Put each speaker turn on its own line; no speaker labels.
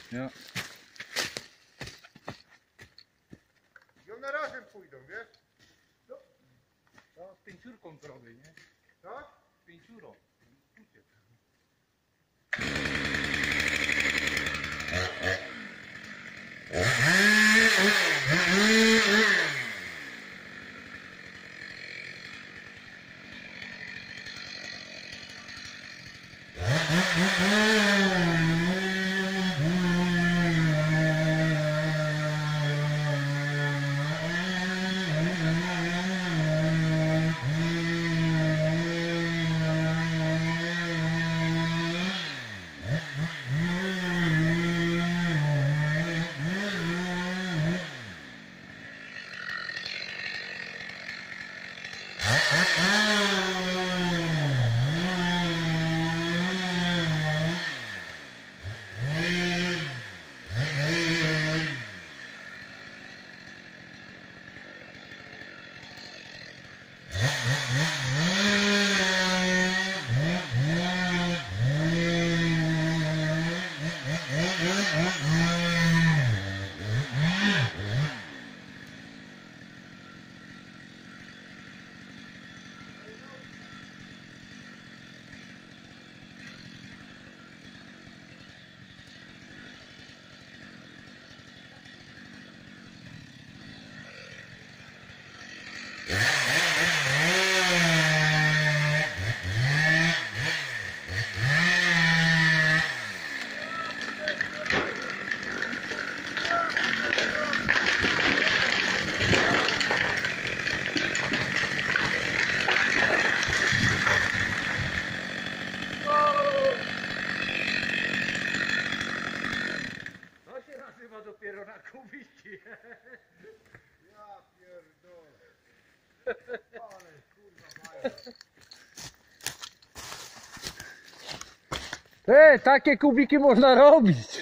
Ja.
I one razem pójdą, wiesz?
To z pięciurką zrobię, nie?
Tak?
Z pięciurą. To się nazywa dopiero na kubiki.
Ja pierdolę. Ale kurwa mają.
Takie kubiki można robić.